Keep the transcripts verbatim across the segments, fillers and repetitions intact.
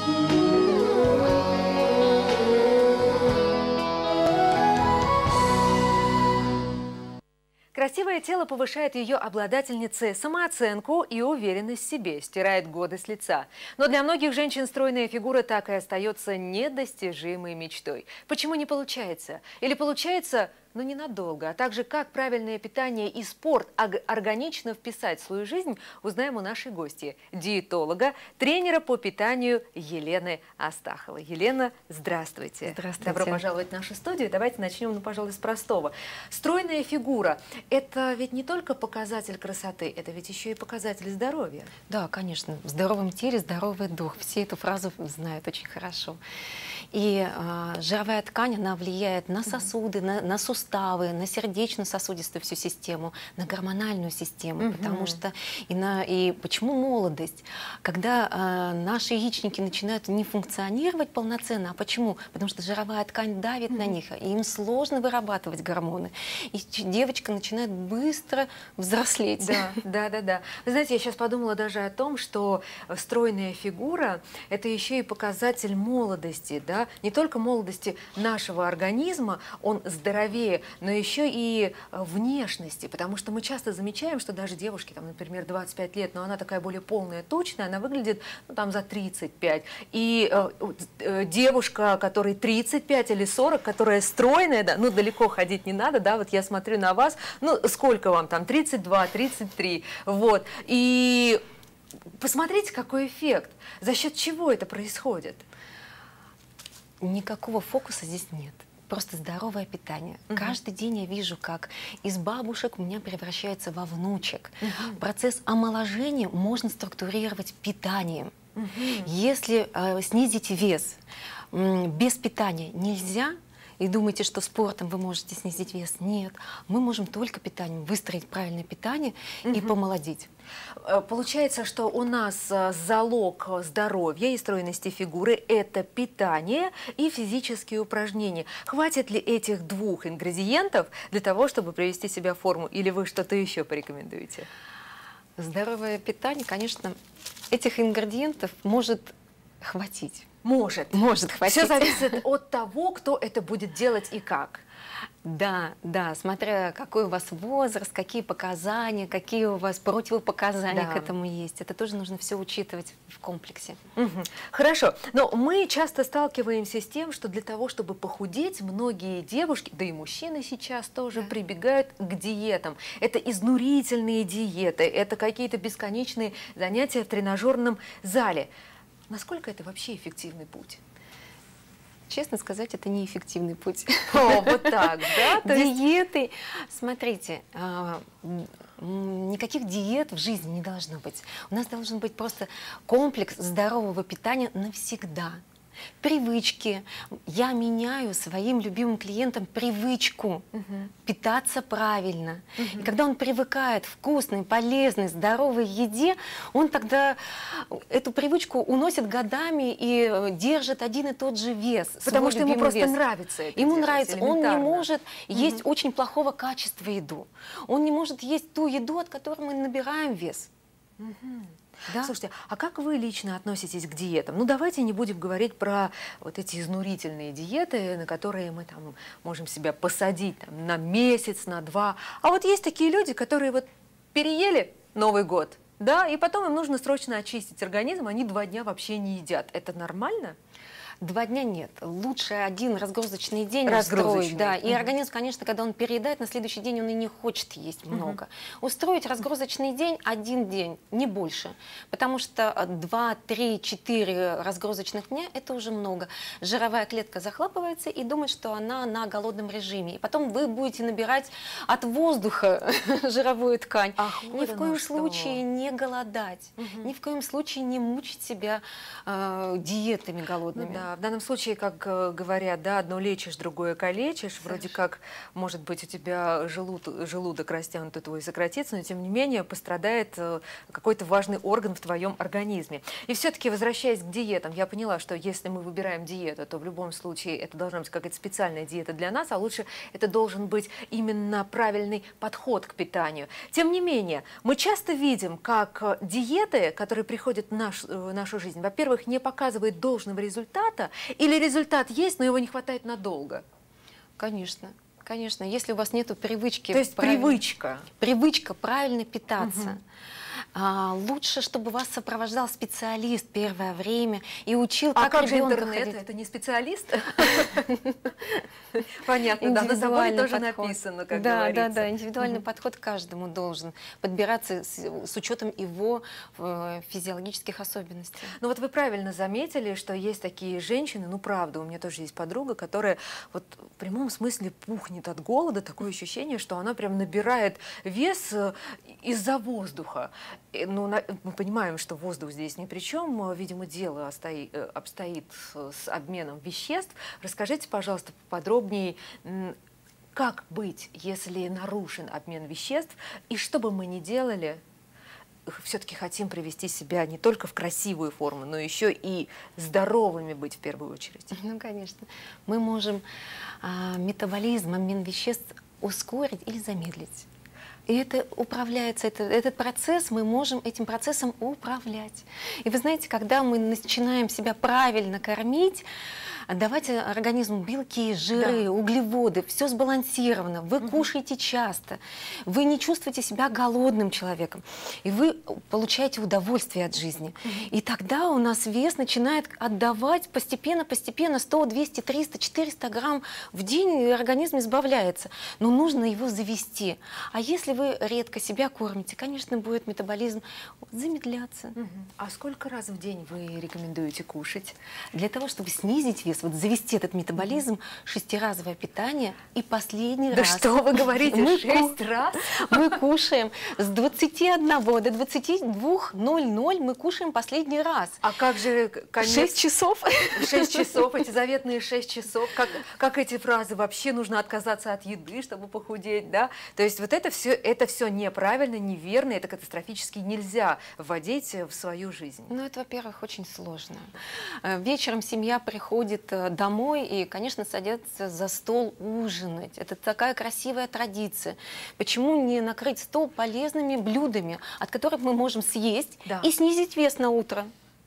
Красивое тело повышает ее обладательнице самооценку и уверенность в себе, стирает годы с лица. Но для многих женщин стройная фигура так и остается недостижимой мечтой. Почему не получается? Или получается, но ненадолго? А также, как правильное питание и спорт органично вписать в свою жизнь, узнаем у нашей гости, диетолога, тренера по питанию Елены Астаховой. Елена, здравствуйте. Здравствуйте. Добро пожаловать в нашу студию. Давайте начнем, ну, пожалуй, с простого. Стройная фигура – это ведь не только показатель красоты, это ведь еще и показатель здоровья. Да, конечно. В здоровом теле здоровый дух. Все эту фразу знают очень хорошо. И э, жировая ткань, она влияет на сосуды, на, на суставы, на сердечно-сосудистую всю систему, на гормональную систему. Mm-hmm. Потому что и, на, и почему молодость? Когда э, наши яичники начинают не функционировать полноценно, а почему? Потому что жировая ткань давит mm-hmm. на них, и им сложно вырабатывать гормоны. И девочка начинает быстро взрослеть. Да, да, да, да. Вы знаете, я сейчас подумала даже о том, что стройная фигура – это еще и показатель молодости, да? Не только молодости нашего организма, он здоровее, но еще и внешности, потому что мы часто замечаем, что даже девушки, там, например, двадцать пять лет, но она такая более полная, тучная, она выглядит, ну, там, за тридцать пять. И э, э, девушка, которой тридцать пять или сорок, которая стройная, да, ну, далеко ходить не надо, да, вот я смотрю на вас, ну, сколько вам там, тридцать два, тридцать три, вот, и посмотрите, какой эффект, за счет чего это происходит. Никакого фокуса здесь нет. Просто здоровое питание. Угу. Каждый день я вижу, как из бабушек у меня превращается во внучек. Угу. Процесс омоложения можно структурировать питанием. Угу. Если э, снизить вес э, без питания нельзя, и думаете, что спортом вы можете снизить вес. Нет, мы можем только питанием выстроить правильное питание угу. и помолодеть. Получается, что у нас залог здоровья и стройности фигуры – это питание и физические упражнения. Хватит ли этих двух ингредиентов для того, чтобы привести себя в форму? Или вы что-то еще порекомендуете? Здоровое питание, конечно, этих ингредиентов может хватить. Может. Может хватить. Все зависит от того, кто это будет делать и как. Да, да, смотря какой у вас возраст, какие показания, какие у вас противопоказания да. к этому есть. Это тоже нужно все учитывать в комплексе. Угу. Хорошо, но мы часто сталкиваемся с тем, что для того, чтобы похудеть, многие девушки, да и мужчины сейчас тоже да. прибегают к диетам. Это изнурительные диеты, это какие-то бесконечные занятия в тренажерном зале. Насколько это вообще эффективный путь? Честно сказать, это неэффективный путь. О, вот так, да? Диеты. Смотрите, никаких диет в жизни не должно быть. У нас должен быть просто комплекс здорового питания навсегда. Привычки. Я меняю своим любимым клиентам привычку угу. питаться правильно. Угу. И когда он привыкает к вкусной, полезной, здоровой еде, он тогда эту привычку уносит годами и держит один и тот же вес. Потому что ему просто вес. нравится это Ему делать, нравится. Он не может угу. есть очень плохого качества еду. Он не может есть ту еду, от которой мы набираем вес. Угу. Да? Слушайте, а как вы лично относитесь к диетам? Ну, давайте не будем говорить про вот эти изнурительные диеты, на которые мы там можем себя посадить там, на месяц, на два. А вот есть такие люди, которые вот переели Новый год, да, и потом им нужно срочно очистить организм, они два дня вообще не едят. Это нормально? Два дня нет. Лучше один разгрузочный день разгрузочный. устроить. Да. И угу. организм, конечно, когда он переедает, на следующий день он и не хочет есть много. Угу. Устроить разгрузочный день один день, не больше. Потому что два, три, четыре разгрузочных дня – это уже много. Жировая клетка захлапывается и думает, что она на голодном режиме. И потом вы будете набирать от воздуха жировую ткань. Ах, Ни вот в коем что. случае не голодать. Угу. Ни в коем случае не мучить себя э, диетами голодными. Ну, да. А, в данном случае, как э, говорят, да, одно лечишь, другое калечишь. Вроде как, может быть, у тебя желуд, желудок растянутый твой сократится, но тем не менее пострадает э, какой-то важный орган в твоем организме. И все-таки, возвращаясь к диетам, я поняла, что если мы выбираем диету, то в любом случае это должна быть какая-то специальная диета для нас, а лучше это должен быть именно правильный подход к питанию. Тем не менее, мы часто видим, как э, диеты, которые приходят в, наш, в нашу жизнь, во-первых, не показывают должного результата, или результат есть, но его не хватает надолго? Конечно, конечно. Если у вас нет привычки... То есть правиль... привычка. Привычка правильно питаться. Угу. А, лучше, чтобы вас сопровождал специалист первое время и учил, а как как же ребенка интернет? ходить. Это не специалист? Понятно, да, на заборе тоже написано, как да, говорится. Да, да, индивидуальный подход каждому должен подбираться с, с учетом его э, физиологических особенностей. Ну вот вы правильно заметили, что есть такие женщины, ну правда, у меня тоже есть подруга, которая вот в прямом смысле пухнет от голода, такое ощущение, что она прям набирает вес из-за воздуха. Ну, на, мы понимаем, что воздух здесь ни при чем, видимо, дело остоит, обстоит с обменом веществ. Расскажите, пожалуйста, поподробнее, как быть, если нарушен обмен веществ, и что бы мы ни делали, все-таки хотим привести себя не только в красивую форму, но еще и здоровыми быть в первую очередь. Ну, конечно. Мы можем а, метаболизм, обмен веществ ускорить или замедлить. И это управляется, это, этот процесс, мы можем этим процессом управлять. И вы знаете, когда мы начинаем себя правильно кормить, давать организму белки, жиры, да. углеводы, все сбалансировано, вы угу. кушаете часто, вы не чувствуете себя голодным человеком, и вы получаете удовольствие от жизни. Угу. И тогда у нас вес начинает отдавать постепенно-постепенно сто, двести, триста, четыреста грамм в день, и организм избавляется. Но нужно его завести. А если вы редко себя кормите, конечно, будет метаболизм замедляться. Угу. А сколько раз в день вы рекомендуете кушать? Для того, чтобы снизить вес, вот завести этот метаболизм, шестиразовое питание и последний да раз. Да что вы говорите, мы шесть раз? Мы кушаем с двадцати одного до двадцати двух ноль ноль мы кушаем последний раз. А как же конец? шесть часов. шесть часов, эти заветные шесть часов. Как, как эти фразы, вообще нужно отказаться от еды, чтобы похудеть, да? То есть вот это все, это все неправильно, неверно, это катастрофически нельзя вводить в свою жизнь. Ну, это, во-первых, очень сложно. Вечером семья приходит домой и, конечно, садятся за стол ужинать. Это такая красивая традиция. Почему не накрыть стол полезными блюдами, от которых мы можем съесть да. и снизить вес на утро?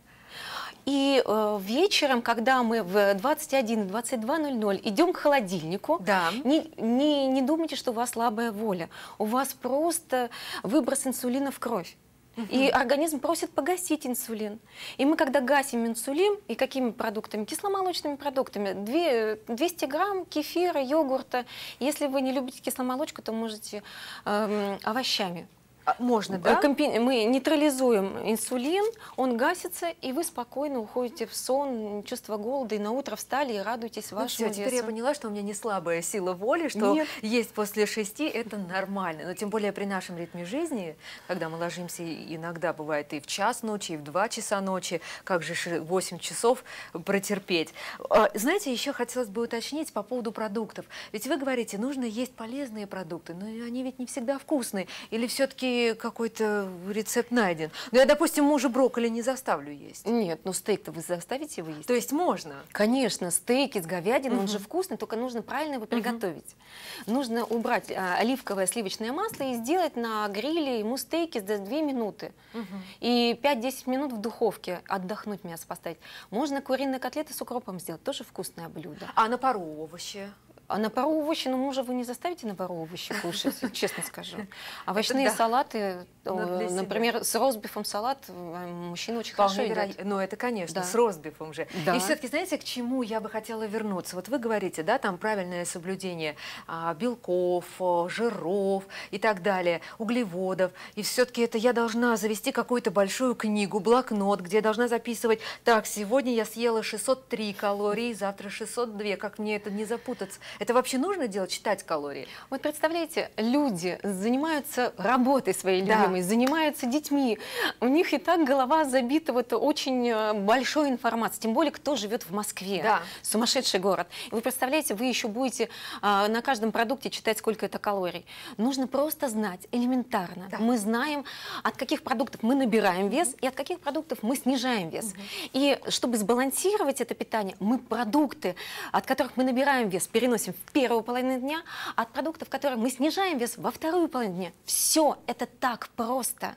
И э, вечером, когда мы в двадцать один — двадцать два ноль ноль идем к холодильнику, да. не, не, не думайте, что у вас слабая воля. У вас просто выброс инсулина в кровь. И организм просит погасить инсулин. И мы, когда гасим инсулин, и какими продуктами? Кисломолочными продуктами. двести грамм кефира, йогурта. Если вы не любите кисломолочку, то можете э, овощами. Можно, да? Мы нейтрализуем инсулин, он гасится, и вы спокойно уходите в сон, чувство голода, и на утро встали и радуетесь вашему ну, все, весу. Теперь я поняла, что у меня не слабая сила воли, что Нет. есть после шести это нормально. Но тем более при нашем ритме жизни, когда мы ложимся иногда, бывает и в час ночи, и в два часа ночи, как же восемь часов протерпеть. Знаете, еще хотелось бы уточнить по поводу продуктов. Ведь вы говорите, нужно есть полезные продукты, но они ведь не всегда вкусные. Или все-таки какой-то рецепт найден. Но я, допустим, мужа брокколи не заставлю есть. Нет, ну стейк-то вы заставите его есть? То есть можно? Конечно, стейки с говядиной, угу. он же вкусный, только нужно правильно его приготовить. Угу. Нужно убрать а, оливковое сливочное масло и сделать на гриле ему стейки за две минуты. Угу. И пять-десять минут в духовке отдохнуть мясо поставить. Можно куриные котлеты с укропом сделать, тоже вкусное блюдо. А на пару овощи? А на пару овощи, ну мужа вы не заставите на пару овощи кушать, честно скажу. Овощные салаты, например, с ростбифом салат мужчина очень хорошо едят. Ну это, конечно, с ростбифом же. И все-таки, знаете, к чему я бы хотела вернуться? Вот вы говорите, да, там правильное соблюдение белков, жиров и так далее, углеводов. И все-таки это я должна завести какую-то большую книгу, блокнот, где я должна записывать, так, сегодня я съела шестьсот три калории, завтра шестьсот два, как мне это не запутаться? Это вообще нужно делать, читать калории? Вот представляете, люди занимаются работой своей Да. любимой, занимаются детьми. У них и так голова забита вот очень э, большой информацией. Тем более, кто живет в Москве. Да. Сумасшедший город. И вы представляете, вы еще будете э, на каждом продукте читать, сколько это калорий. Нужно просто знать элементарно. Да. Мы знаем, от каких продуктов мы набираем вес и от каких продуктов мы снижаем вес. И чтобы сбалансировать это питание, мы продукты, от которых мы набираем вес, переносим в первую половину дня, а от продуктов, которые мы снижаем вес, во вторую половину дня. Все, это так просто.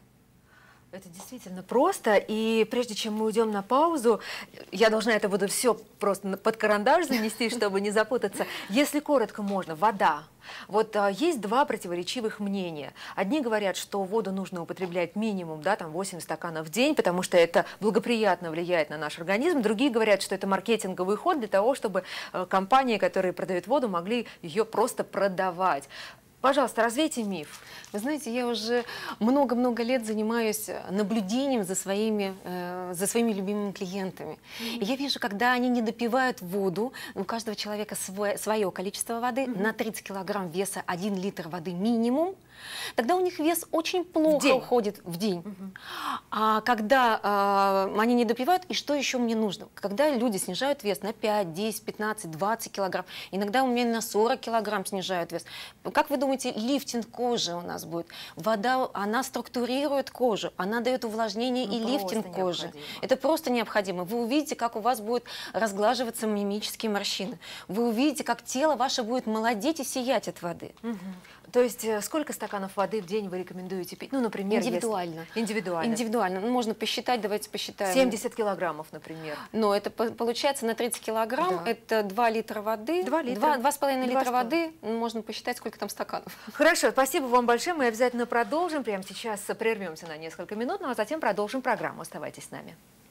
Это действительно просто, и прежде чем мы уйдем на паузу, я должна это буду все просто под карандаш занести, чтобы не запутаться. Если коротко можно, вода. Вот а, есть два противоречивых мнения. Одни говорят, что воду нужно употреблять минимум, да, там восемь стаканов в день, потому что это благоприятно влияет на наш организм. Другие говорят, что это маркетинговый ход для того, чтобы э, компании, которые продают воду, могли ее просто продавать. Пожалуйста, развейте миф. Вы знаете, я уже много-много лет занимаюсь наблюдением за своими, э, за своими любимыми клиентами. Mm-hmm. И я вижу, когда они не допивают воду, у каждого человека свое, свое количество воды, mm-hmm. на тридцать килограмм веса один литр воды минимум, тогда у них вес очень плохо в уходит в день. Mm-hmm. А когда э, они не допивают, и что еще мне нужно? Когда люди снижают вес на пять, десять, пятнадцать, двадцать килограмм, иногда у меня на сорок килограмм снижают вес. Как вы думаете, лифтинг кожи у нас будет? Вода, она структурирует кожу, она дает увлажнение ну, и лифтинг кожи. Необходимо. Это просто необходимо. Вы увидите, как у вас будут разглаживаться мимические морщины. Вы увидите, как тело ваше будет молодеть и сиять от воды. Угу. То есть сколько стаканов воды в день вы рекомендуете пить? Ну, например, индивидуально. Если... Индивидуально. Индивидуально. Ну, можно посчитать, давайте посчитаем. семьдесят килограммов, например. Но это получается на тридцать килограмм, да. Это два литра воды. два литра. два с половиной литра воды, можно посчитать, сколько там стаканов. Хорошо, спасибо вам большое. Мы обязательно продолжим. Прямо сейчас прервемся на несколько минут, ну а затем продолжим программу. Оставайтесь с нами.